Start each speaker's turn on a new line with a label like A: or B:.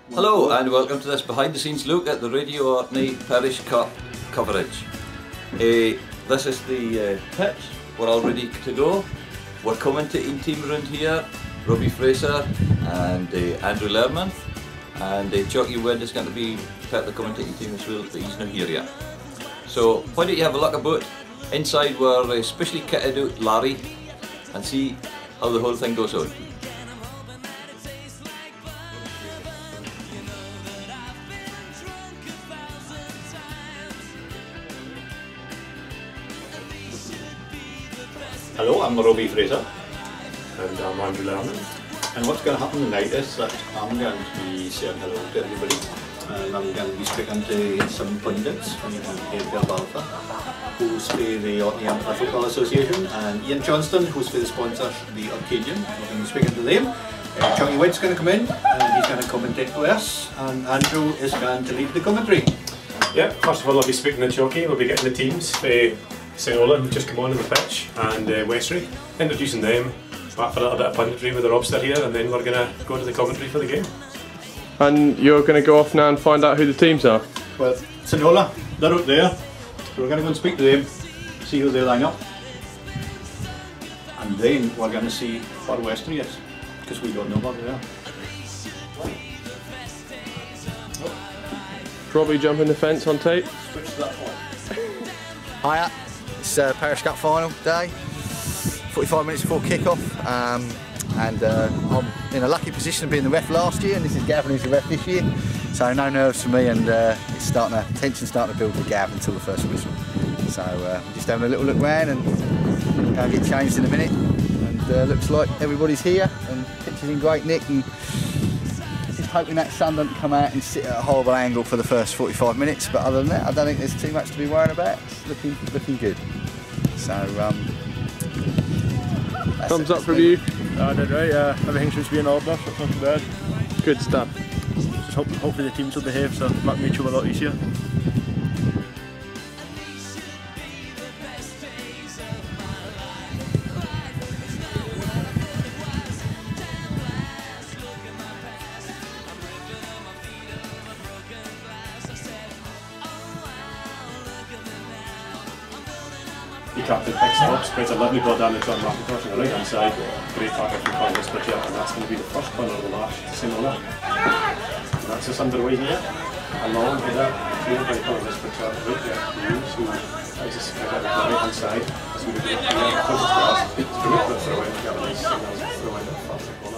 A: Hello and welcome to this behind the scenes look at the Radio Orkney Parish Cup coverage. This is the pitch, we're all ready to go. We're commentating team around here, Robbie Fraser and Andrew Lerman, and Jockey Wind is going to be part of the commentating team as well, but he's not here yet. So why don't you have a look about inside we're specially kitted out Larry and see how the whole thing goes on.
B: Hello, I'm Rory Fraser.
C: And I'm Andrew Lerman.
B: And what's going to happen tonight is that I'm going to be saying hello to everybody, and I'm going to be speaking to some pundits from Gabriel Balfour, who's for the Orcadian Parish Football Association, and Ian Johnston, who's for the sponsor, the Orcadian. We're going to be speaking to them. Jockey White's going to come in, and he's going to commentate for us, and Andrew is going to lead the commentary.
C: Yeah, first of all I'll be speaking to Jockey. We'll be getting the teams for St Ola, who just come on the pitch, and Westry, introducing them, back for a little bit of punditry with the Robster here, and then we're going to go to the commentary for the game.
D: And you're going to go off now and find out who the teams are?
B: Well, St Ola, they're up there, so we're going to go and speak to them, see who they line up, and then we're going to see what Westry is, because we don't know what they are.
D: Probably jumping the fence on tape.
B: Switch to that one.
E: Hiya, it's Parish Cup final day, 45 minutes before kick-off, and I'm in a lucky position of being the ref last year, and this is Gavin who's the ref this year, so no nerves for me, and tension's starting to build with Gav until the first whistle. So we're just having a little look round and going to get changed in a minute, and looks like everybody's here, and pitch is in great nick, and just hoping that sun doesn't come out and sit at a horrible angle for the first 45 minutes, but other than that I don't think there's too much to be worrying about. It's looking good. So
D: thumbs up from you.
F: I did right, everything seems to be in order, so it's not too bad.
D: Good stuff.
F: Just hopefully the teams will behave, so it'll make me job a lot easier.
C: The captain picks it up, spreads a lovely ball down the John McIntosh on the right hand side. Great tackle from Colin Whisper, and that's going to be the first corner of the match to St Ola. And that's just underway here. A long header, trained by Colin Whisper, right there at the Hughes, who tries to spread out the right hand side as we look at the closest to us. It's a good throw in, we got a nice throw in at the first corner.